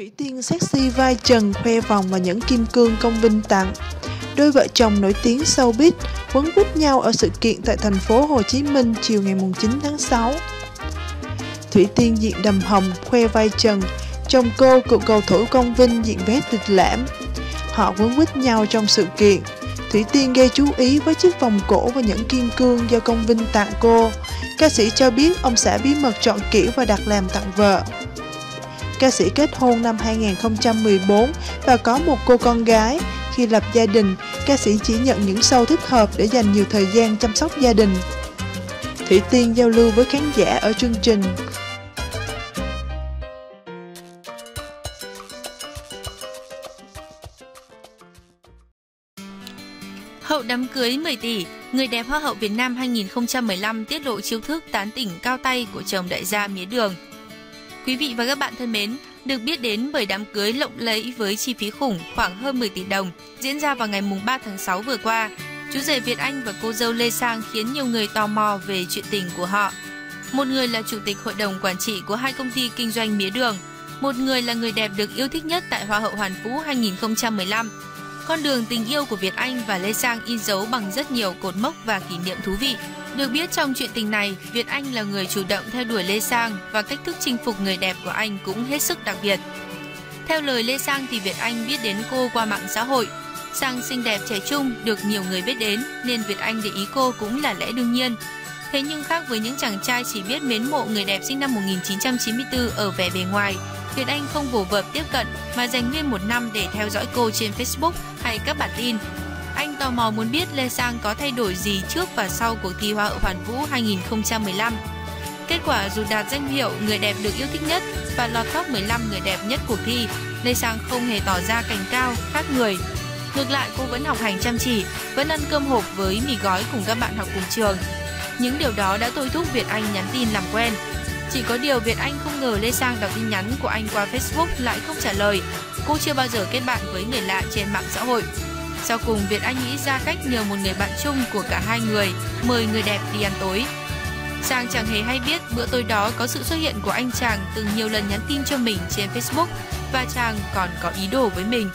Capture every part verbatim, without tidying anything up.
Thủy Tiên sexy vai trần khoe vòng và nhẫn kim cương công vinh tặng. Đôi vợ chồng nổi tiếng showbiz quấn quýt nhau ở sự kiện tại thành phố Hồ Chí Minh chiều ngày chín tháng sáu. Thủy Tiên diện đầm hồng khoe vai trần, chồng cô cựu cầu thủ Công Vinh diện vest lịch lãm. Họ quấn quýt nhau trong sự kiện. Thủy Tiên gây chú ý với chiếc vòng cổ và nhẫn kim cương do Công Vinh tặng cô. Ca sĩ cho biết ông xã bí mật chọn kiểu và đặt làm tặng vợ. Ca sĩ kết hôn năm hai nghìn không trăm mười bốn và có một cô con gái. Khi lập gia đình, ca sĩ chỉ nhận những show thích hợp để dành nhiều thời gian chăm sóc gia đình. Thủy Tiên giao lưu với khán giả ở chương trình. Hậu đám cưới mười tỷ, người đẹp Hoa hậu Việt Nam hai nghìn không trăm mười lăm tiết lộ chiêu thức tán tỉnh cao tay của chồng đại gia mía đường. Quý vị và các bạn thân mến, được biết đến bởi đám cưới lộng lẫy với chi phí khủng khoảng hơn mười tỷ đồng diễn ra vào ngày ba tháng sáu vừa qua, chú rể Việt Anh và cô dâu Lê Sang khiến nhiều người tò mò về chuyện tình của họ. Một người là chủ tịch hội đồng quản trị của hai công ty kinh doanh mía đường, một người là người đẹp được yêu thích nhất tại Hoa hậu Hoàn Vũ hai nghìn không trăm mười lăm. Con đường tình yêu của Việt Anh và Lê Sang in dấu bằng rất nhiều cột mốc và kỷ niệm thú vị. Được biết trong chuyện tình này, Việt Anh là người chủ động theo đuổi Lê Sang và cách thức chinh phục người đẹp của anh cũng hết sức đặc biệt. Theo lời Lê Sang thì Việt Anh biết đến cô qua mạng xã hội. Sang xinh đẹp trẻ trung được nhiều người biết đến nên Việt Anh để ý cô cũng là lẽ đương nhiên. Thế nhưng khác với những chàng trai chỉ biết mến mộ người đẹp sinh năm một nghìn chín trăm chín mươi tư ở vẻ bề ngoài, Việt Anh không vồ vập tiếp cận mà dành nguyên một năm để theo dõi cô trên Facebook hay các bản tin. Anh tò mò muốn biết Lê Sang có thay đổi gì trước và sau cuộc thi Hoa hậu Hoàn Vũ hai nghìn không trăm mười lăm. Kết quả dù đạt danh hiệu người đẹp được yêu thích nhất và lọt top mười lăm người đẹp nhất cuộc thi, Lê Sang không hề tỏ ra cành cao, khác người. Ngược lại, cô vẫn học hành chăm chỉ, vẫn ăn cơm hộp với mì gói cùng các bạn học cùng trường. Những điều đó đã thôi thúc Việt Anh nhắn tin làm quen. Chỉ có điều Việt Anh không ngờ Lê Sang đọc tin nhắn của anh qua Facebook lại không trả lời. Cô chưa bao giờ kết bạn với người lạ trên mạng xã hội. Sau cùng, Việt Anh nghĩ ra cách nhờ một người bạn chung của cả hai người mời người đẹp đi ăn tối. Sang chẳng hề hay biết bữa tối đó có sự xuất hiện của anh chàng từng nhiều lần nhắn tin cho mình trên Facebook và chàng còn có ý đồ với mình.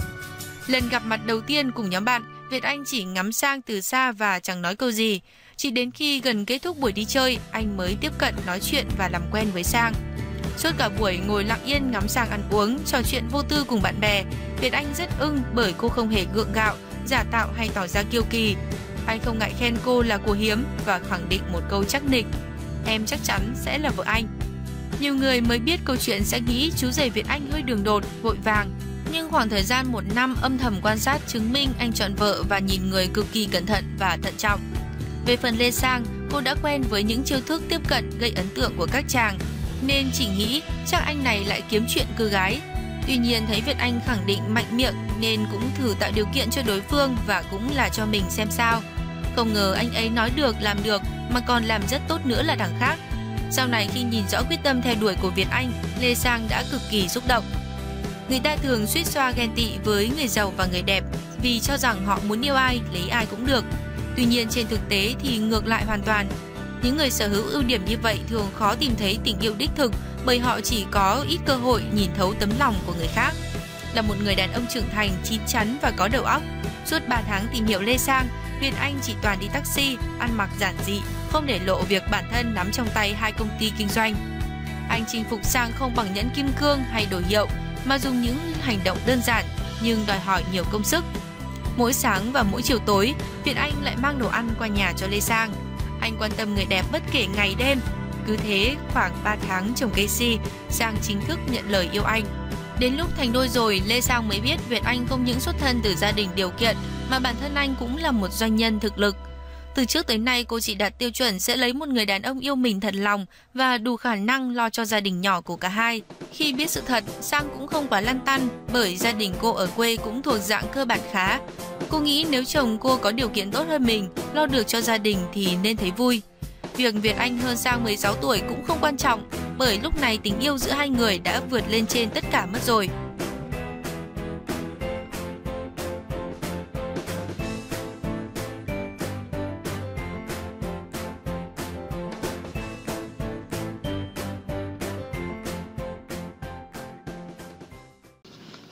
Lần gặp mặt đầu tiên cùng nhóm bạn, Việt Anh chỉ ngắm Sang từ xa và chẳng nói câu gì. Chỉ đến khi gần kết thúc buổi đi chơi, anh mới tiếp cận nói chuyện và làm quen với Sang. Suốt cả buổi ngồi lặng yên ngắm Sang ăn uống, trò chuyện vô tư cùng bạn bè, Việt Anh rất ưng bởi cô không hề gượng gạo, giả tạo hay tỏ ra kiêu kỳ. Anh không ngại khen cô là của hiếm và khẳng định một câu chắc nịch: em chắc chắn sẽ là vợ anh. Nhiều người mới biết câu chuyện sẽ nghĩ chú rể Việt Anh hơi đường đột, vội vàng. Nhưng khoảng thời gian một năm âm thầm quan sát chứng minh anh chọn vợ và nhìn người cực kỳ cẩn thận và thận trọng. Về phần Lê Sang, cô đã quen với những chiêu thức tiếp cận gây ấn tượng của các chàng, nên chỉ nghĩ chắc anh này lại kiếm chuyện cưa gái. Tuy nhiên thấy Việt Anh khẳng định mạnh miệng nên cũng thử tạo điều kiện cho đối phương và cũng là cho mình xem sao. Không ngờ anh ấy nói được làm được mà còn làm rất tốt nữa là đằng khác. Sau này khi nhìn rõ quyết tâm theo đuổi của Việt Anh, Lê Sang đã cực kỳ xúc động. Người ta thường suýt xoa ghen tị với người giàu và người đẹp vì cho rằng họ muốn yêu ai, lấy ai cũng được. Tuy nhiên trên thực tế thì ngược lại hoàn toàn. Những người sở hữu ưu điểm như vậy thường khó tìm thấy tình yêu đích thực bởi họ chỉ có ít cơ hội nhìn thấu tấm lòng của người khác. Là một người đàn ông trưởng thành, chín chắn và có đầu óc, suốt ba tháng tìm hiểu Lê Sang, Việt Anh chỉ toàn đi taxi, ăn mặc giản dị, không để lộ việc bản thân nắm trong tay hai công ty kinh doanh. Anh chinh phục Sang không bằng nhẫn kim cương hay đồ hiệu, mà dùng những hành động đơn giản nhưng đòi hỏi nhiều công sức. Mỗi sáng và mỗi chiều tối, Việt Anh lại mang đồ ăn qua nhà cho Lê Sang. Anh quan tâm người đẹp bất kể ngày đêm. Cứ thế khoảng ba tháng chồng Casey, Sang chính thức nhận lời yêu anh. Đến lúc thành đôi rồi, Lê Sang mới biết Việt Anh không những xuất thân từ gia đình điều kiện mà bản thân anh cũng là một doanh nhân thực lực. Từ trước tới nay cô chỉ đặt tiêu chuẩn sẽ lấy một người đàn ông yêu mình thật lòng và đủ khả năng lo cho gia đình nhỏ của cả hai. Khi biết sự thật, Sang cũng không quá lăn tăn bởi gia đình cô ở quê cũng thuộc dạng cơ bản khá. Cô nghĩ nếu chồng cô có điều kiện tốt hơn mình, lo được cho gia đình thì nên thấy vui. Việc Việt Anh hơn Sang mười sáu tuổi cũng không quan trọng bởi lúc này tình yêu giữa hai người đã vượt lên trên tất cả mất rồi.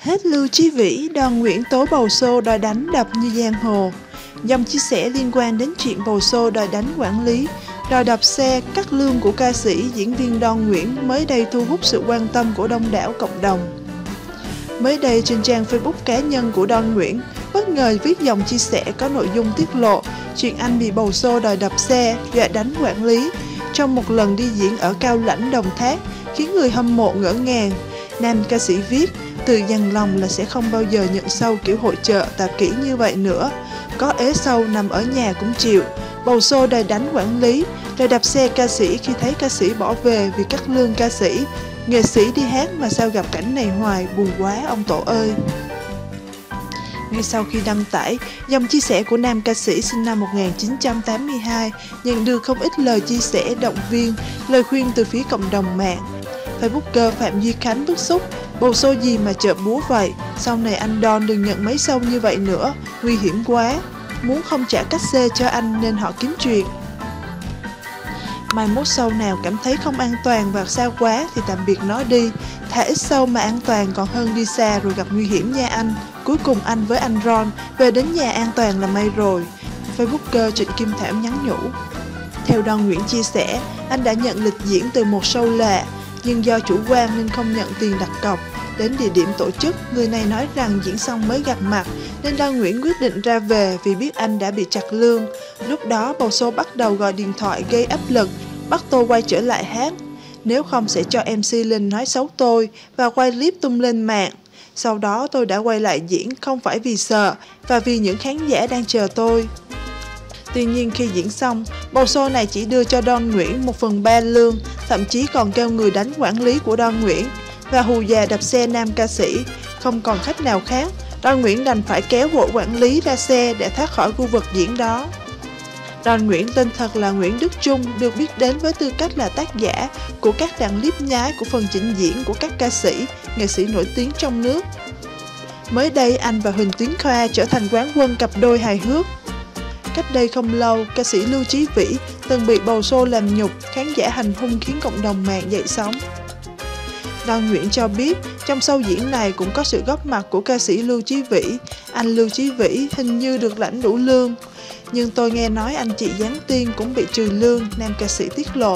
Hết Lưu Chí Vĩ, Đoàn Nguyễn tố bầu xô đòi đánh đập như giang hồ. Dòng chia sẻ liên quan đến chuyện bầu xô đòi đánh quản lý, đòi đập xe, cắt lương của ca sĩ, diễn viên Đoàn Nguyễn mới đây thu hút sự quan tâm của đông đảo cộng đồng. Mới đây trên trang Facebook cá nhân của Đoàn Nguyễn, bất ngờ viết dòng chia sẻ có nội dung tiết lộ chuyện anh bị bầu xô đòi đập xe, dọa đánh quản lý trong một lần đi diễn ở Cao Lãnh, Đồng Tháp, khiến người hâm mộ ngỡ ngàng. Nam ca sĩ viết, từ dằn lòng là sẽ không bao giờ nhận sâu kiểu hội chợ tà kỹ như vậy nữa. Có ế sâu nằm ở nhà cũng chịu. Bầu xô đòi đánh quản lý, đòi đập xe ca sĩ khi thấy ca sĩ bỏ về vì cắt lương ca sĩ. Nghệ sĩ đi hát mà sao gặp cảnh này hoài, buồn quá ông tổ ơi. Ngay sau khi đăng tải, dòng chia sẻ của nam ca sĩ sinh năm một nghìn chín trăm tám mươi hai nhận được không ít lời chia sẻ động viên, lời khuyên từ phía cộng đồng mạng. Facebooker Phạm Duy Khánh bức xúc, bầu xô gì mà chợ búa vậy, sau này anh Don đừng nhận mấy sâu như vậy nữa, nguy hiểm quá. Muốn không trả cách xê cho anh nên họ kiếm chuyện. Mai mốt sâu nào cảm thấy không an toàn và xa quá thì tạm biệt nó đi. Thà ít sâu mà an toàn còn hơn đi xa rồi gặp nguy hiểm nha anh. Cuối cùng anh với anh Ron về đến nhà an toàn là may rồi. Facebooker Trịnh Kim Thảo nhắn nhủ. Theo Đoàn Nguyễn chia sẻ, anh đã nhận lịch diễn từ một show lạ, nhưng do chủ quan nên không nhận tiền đặt cọc. Đến địa điểm tổ chức, người này nói rằng diễn xong mới gặp mặt, nên Đoàn Nguyễn quyết định ra về vì biết anh đã bị chặt lương. Lúc đó, bầu xô bắt đầu gọi điện thoại gây áp lực, bắt tôi quay trở lại hát. Nếu không sẽ cho em xê Linh nói xấu tôi và quay clip tung lên mạng. Sau đó tôi đã quay lại diễn không phải vì sợ, và vì những khán giả đang chờ tôi. Tuy nhiên khi diễn xong, bầu xô này chỉ đưa cho Đoàn Nguyễn một phần ba lương, thậm chí còn kêu người đánh quản lý của Đoàn Nguyễn và hù dọa đập xe nam ca sĩ. Không còn cách nào khác, Đoàn Nguyễn đành phải kéo bộ quản lý ra xe để thoát khỏi khu vực diễn đó. Đoàn Nguyễn tên thật là Nguyễn Đức Trung, được biết đến với tư cách là tác giả của các đoạn clip nhái của phần trình diễn của các ca sĩ, nghệ sĩ nổi tiếng trong nước. Mới đây, anh và Huỳnh Tiến Khoa trở thành quán quân cặp đôi hài hước. Cách đây không lâu, ca sĩ Lưu Chí Vĩ từng bị bầu xô làm nhục, khán giả hành hung khiến cộng đồng mạng dậy sóng. Đoàn Nguyễn cho biết, trong show diễn này cũng có sự góp mặt của ca sĩ Lưu Chí Vĩ. Anh Lưu Chí Vĩ hình như được lãnh đủ lương, nhưng tôi nghe nói anh chị Giáng Tiên cũng bị trừ lương, nam ca sĩ tiết lộ.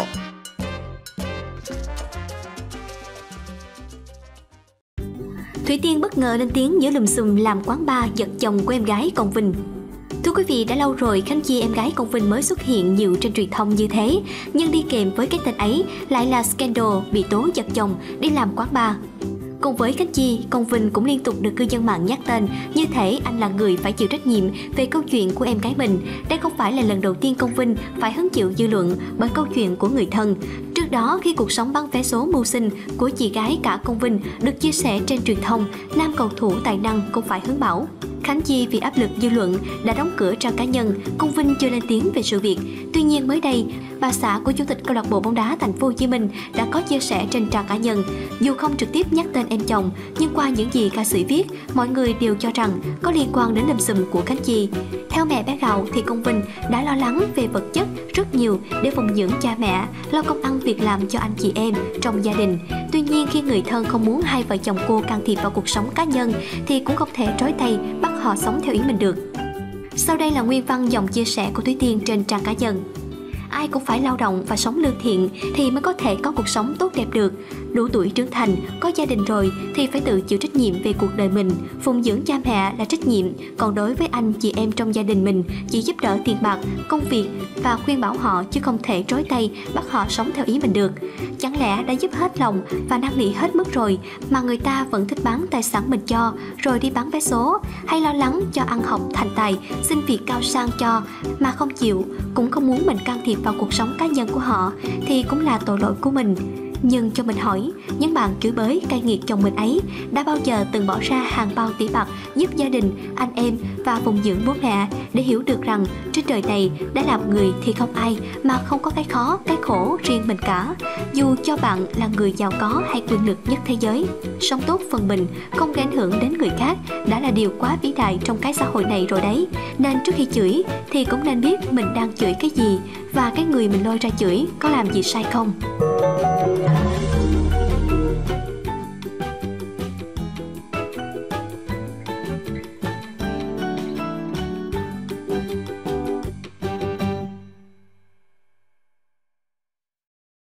Thủy Tiên bất ngờ lên tiếng giữa lùm xùm làm quán bar giật chồng của em gái Công Vinh. Thưa quý vị, đã lâu rồi Khánh Chi em gái Công Vinh mới xuất hiện nhiều trên truyền thông như thế, nhưng đi kèm với cái tên ấy lại là scandal bị tố giật chồng đi làm quán bar. Cùng với Khánh Chi, Công Vinh cũng liên tục được cư dân mạng nhắc tên, như thể anh là người phải chịu trách nhiệm về câu chuyện của em gái mình. Đây không phải là lần đầu tiên Công Vinh phải hứng chịu dư luận bởi câu chuyện của người thân. Trước đó, khi cuộc sống bán vé số mưu sinh của chị gái cả Công Vinh được chia sẻ trên truyền thông, nam cầu thủ tài năng cũng phải hứng bảo. Khánh Chi vì áp lực dư luận đã đóng cửa trang cá nhân, Công Vinh chưa lên tiếng về sự việc. Tuy nhiên mới đây, bà xã của chủ tịch câu lạc bộ bóng đá Thành phố Hồ Chí Minh đã có chia sẻ trên trang cá nhân. Dù không trực tiếp nhắc tên em chồng, nhưng qua những gì ca sĩ viết, mọi người đều cho rằng có liên quan đến lùm xùm của Khánh Chi. Theo mẹ bé Gạo thì Công Vinh đã lo lắng về vật chất rất nhiều để phụng dưỡng cha mẹ, lo công ăn việc làm cho anh chị em trong gia đình. Tuy nhiên khi người thân không muốn hai vợ chồng cô can thiệp vào cuộc sống cá nhân thì cũng không thể trói tay bắt họ sống theo ý mình được. Sau đây là nguyên văn dòng chia sẻ của Thủy Tiên trên trang cá nhân. Ai cũng phải lao động và sống lương thiện thì mới có thể có cuộc sống tốt đẹp được. Đủ tuổi trưởng thành, có gia đình rồi thì phải tự chịu trách nhiệm về cuộc đời mình. Phụng dưỡng cha mẹ là trách nhiệm, còn đối với anh chị em trong gia đình mình chỉ giúp đỡ tiền bạc, công việc và khuyên bảo họ, chứ không thể trói tay bắt họ sống theo ý mình được. Chẳng lẽ đã giúp hết lòng và năn nỉ hết mức rồi mà người ta vẫn thích bán tài sản mình cho rồi đi bán vé số, hay lo lắng cho ăn học thành tài, xin việc cao sang cho mà không chịu, cũng không muốn mình can thiệp vào cuộc sống cá nhân của họ thì cũng là tội lỗi của mình. Nhưng cho mình hỏi, những bạn chửi bới cay nghiệt chồng mình ấy đã bao giờ từng bỏ ra hàng bao tỷ bạc giúp gia đình, anh em và phụng dưỡng bố mẹ để hiểu được rằng trên đời này đã làm người thì không ai mà không có cái khó, cái khổ riêng mình cả. Dù cho bạn là người giàu có hay quyền lực nhất thế giới, sống tốt phần mình, không gây ảnh hưởng đến người khác đã là điều quá vĩ đại trong cái xã hội này rồi đấy. Nên trước khi chửi thì cũng nên biết mình đang chửi cái gì và cái người mình lôi ra chửi có làm gì sai không.